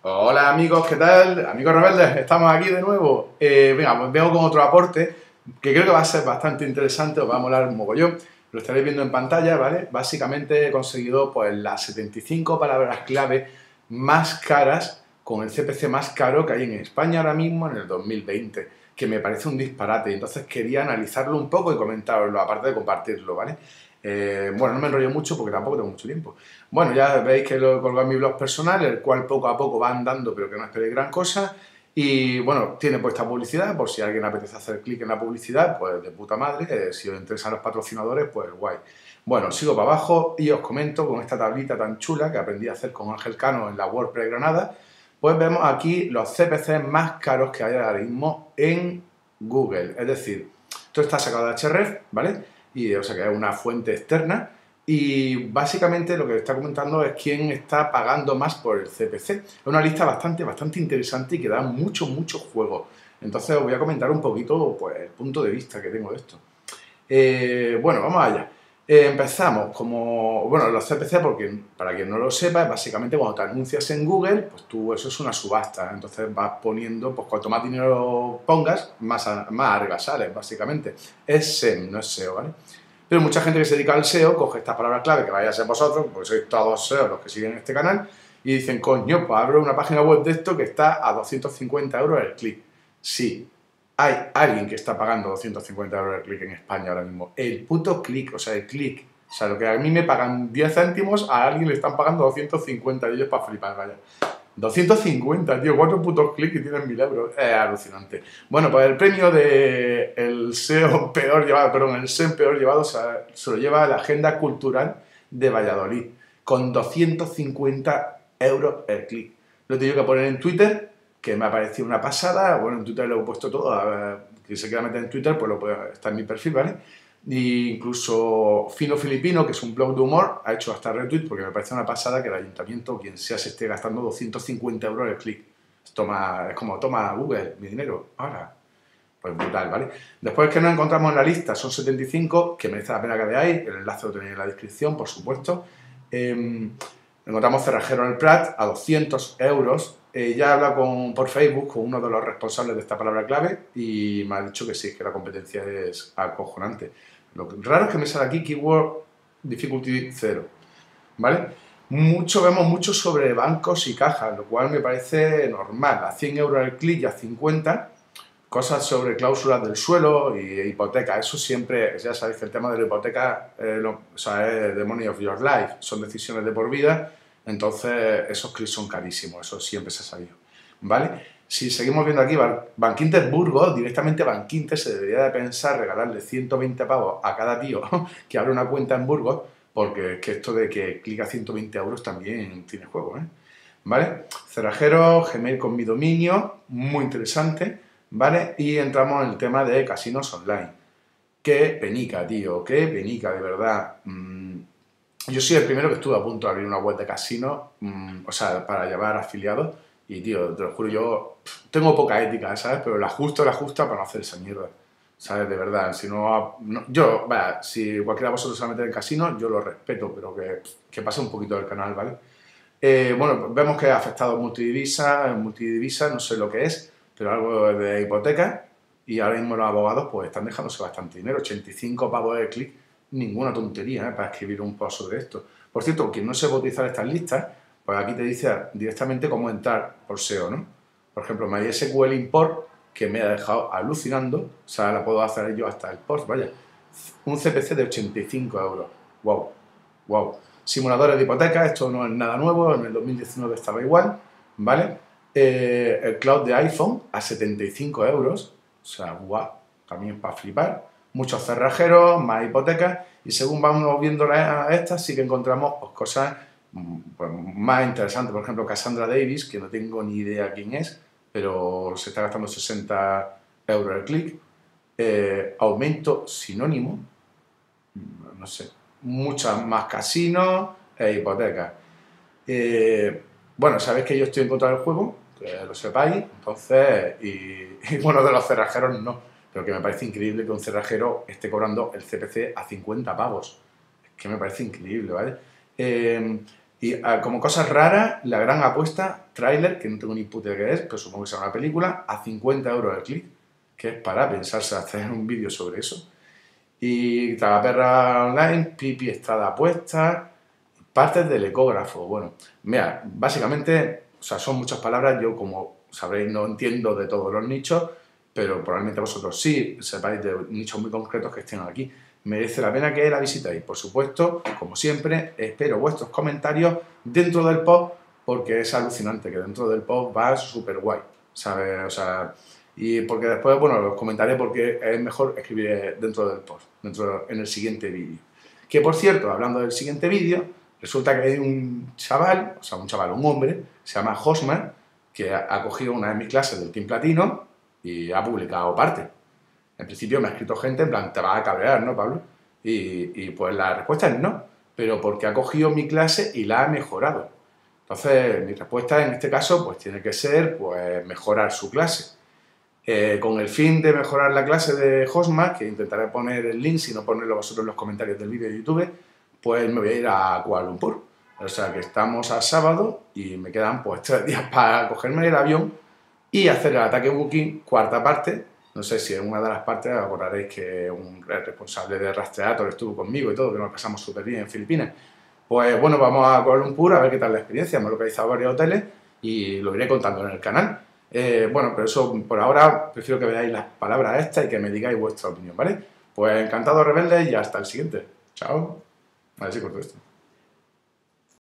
Hola amigos, ¿qué tal? Amigos rebeldes, estamos aquí de nuevo. Venga, pues vengo con otro aporte que creo que va a ser bastante interesante, os va a molar un mogollón. Lo estaréis viendo en pantalla, ¿vale? Básicamente he conseguido pues las 75 palabras clave más caras con el CPC más caro que hay en España ahora mismo en el 2020, que me parece un disparate. Entonces quería analizarlo un poco y comentarlo, aparte de compartirlo, ¿vale? Bueno, no me enrollo mucho porque tampoco tengo mucho tiempo. Bueno, ya veis que lo he colgado en mi blog personal, el cual poco a poco va andando, pero que no esperéis gran cosa. Y bueno, tiene puesta publicidad, por si a alguien le apetece hacer clic en la publicidad, pues de puta madre, si os interesan los patrocinadores, pues guay. Bueno, sigo para abajo y os comento con esta tablita tan chula que aprendí a hacer con Ángel Cano en la WordPress Granada, pues vemos aquí los CPC más caros que hay ahora mismo en Google. Es decir, esto está sacado de Ahrefs, ¿vale? Y, o sea que es una fuente externa. Y básicamente lo que está comentando es quién está pagando más por el CPC. Es una lista bastante interesante y que da mucho juego. Entonces os voy a comentar un poquito pues, el punto de vista que tengo de esto. Bueno, vamos allá. Empezamos como, bueno, los CPC, porque para quien no lo sepa, básicamente cuando te anuncias en Google, pues tú, eso es una subasta. Entonces vas poniendo, pues cuanto más dinero pongas, más arriba sales, básicamente. Es SEM, no es SEO, ¿vale? Pero mucha gente que se dedica al SEO coge estas palabras clave que vaya a ser vosotros, porque sois todos SEO los que siguen este canal, y dicen, coño, pues abro una página web de esto que está a 250 euros el clic. Sí, hay alguien que está pagando 250 euros el clic en España ahora mismo. El puto clic, o sea, el clic. O sea, lo que a mí me pagan 10 céntimos, a alguien le están pagando 250 y ellos para flipar, vaya. 250, tío, 4 putos clics y tienes 1000 euros. Es alucinante. Bueno, pues el premio de el SEO peor llevado, perdón, el SEM peor llevado se lo lleva la Agenda Cultural de Valladolid, con 250 euros el clic. Lo he tenido que poner en Twitter, que me ha parecido una pasada. Bueno, en Twitter lo he puesto todo. A ver, quien se quiera meter en Twitter, pues lo puede, está en mi perfil, ¿vale? Y incluso Fino Filipino, que es un blog de humor, ha hecho hasta retweet porque me parece una pasada que el ayuntamiento o quien sea se esté gastando 250 euros el clic. Es como, toma Google, mi dinero, ahora. Pues brutal, ¿vale? Después que nos encontramos en la lista son 75, que merece la pena que veáis, el enlace lo tenéis en la descripción, por supuesto. Encontramos Cerrajero en el Prat a 200 euros. Ya he hablado por Facebook con uno de los responsables de esta palabra clave y me ha dicho que sí, que la competencia es acojonante. Lo raro es que me sale aquí Keyword Difficulty 0, ¿vale? Vemos mucho sobre bancos y cajas, lo cual me parece normal. A 100 euros el clic y a 50, cosas sobre cláusulas del suelo y hipoteca. Eso siempre, ya sabéis que el tema de la hipoteca o sea, es the money of your life, son decisiones de por vida, entonces esos clics son carísimos, eso siempre se ha sabido, ¿vale? Si seguimos viendo aquí, Bankinter Burgos, directamente Bankinter se debería de pensar regalarle 120 pavos a cada tío que abre una cuenta en Burgos, porque es que esto de que clica 120 euros también tiene juego, ¿eh? ¿Vale? Cerrajero, Gmail con mi dominio, muy interesante, ¿vale? Y entramos en el tema de casinos online. Qué penica, tío, qué penica, de verdad. Yo soy el primero que estuve a punto de abrir una web de casino, o sea, para llevar afiliados, y, tío, te lo juro, yo tengo poca ética, ¿sabes? Pero la justa para no hacer esa mierda, ¿sabes? De verdad, si yo, vaya, si cualquiera de vosotros se va a meter en casino, yo lo respeto, pero que pase un poquito del canal, ¿vale? Bueno, vemos que ha afectado multidivisa, no sé lo que es, pero algo de hipoteca, y ahora mismo los abogados pues están dejándose bastante dinero, 85 pavos de clic, ninguna tontería, ¿eh? Para escribir un post sobre esto. Por cierto, quien no sepa utilizar estas listas, pues aquí te dice directamente cómo entrar por SEO, ¿no? Por ejemplo, MySQL Import, que me ha dejado alucinando, o sea, la puedo hacer yo hasta el post, vaya, un CPC de 85 euros, wow, wow. Simuladores de hipoteca, esto no es nada nuevo, en el 2019 estaba igual, ¿vale? El cloud de iPhone a 75 euros, o sea, guau, también para flipar. Muchos cerrajeros, más hipotecas, y según vamos viendo estas, sí que encontramos pues, cosas pues, más interesantes. Por ejemplo, Cassandra Davis, que no tengo ni idea quién es, pero se está gastando 60 euros el clic. Aumento sinónimo, no sé, muchas más casinos e hipotecas. Bueno, sabéis que yo estoy en contra del juego, que lo sepáis, entonces, y bueno, de los cerrajeros no, pero que me parece increíble que un cerrajero esté cobrando el CPC a 50 pavos. Es que me parece increíble, ¿vale? Y como cosas raras, La Gran Apuesta, tráiler, que no tengo ni puta idea qué es, pero supongo que será una película, a 50 euros el clic, que es para pensarse hacer un vídeo sobre eso. Y Tragaperra Online, Pipi está de apuestas, partes del ecógrafo. Bueno, mira, básicamente, o sea, son muchas palabras, yo como sabréis no entiendo de todos los nichos, pero probablemente vosotros sí sepáis de nichos muy concretos que estén aquí. Merece la pena que la visitéis. Por supuesto, como siempre, espero vuestros comentarios dentro del post, porque es alucinante que dentro del post va súper guay, ¿sabes? O sea, y porque después, bueno, los comentaré porque es mejor escribir dentro del post, en el siguiente vídeo. Que por cierto, hablando del siguiente vídeo, resulta que hay un chaval, un hombre, se llama Josman, que ha cogido una de mis clases del Team Platino y ha publicado parte. En principio me ha escrito gente en plan, te vas a cabrear, ¿no, Pablo? Y pues la respuesta es no, pero porque ha cogido mi clase y la ha mejorado. Entonces, mi respuesta en este caso pues tiene que ser pues mejorar su clase. Con el fin de mejorar la clase de Hosma, que intentaré poner el link, si no ponerlo vosotros en los comentarios del vídeo de YouTube, pues me voy a ir a Kuala Lumpur. O sea que estamos a sábado y me quedan pues 3 días para cogerme el avión y hacer el ataque Booking, cuarta parte. No sé si en una de las partes acordaréis que el responsable de Rastreator estuvo conmigo y todo, que nos pasamos súper bien en Filipinas. Pues bueno, vamos a Kuala Lumpur a ver qué tal la experiencia. Me he localizado varios hoteles y lo iré contando en el canal. Bueno, pero eso por ahora prefiero que veáis las palabras estas y que me digáis vuestra opinión, ¿vale? Pues encantado, rebeldes, y hasta el siguiente. Chao. A ver si corto esto.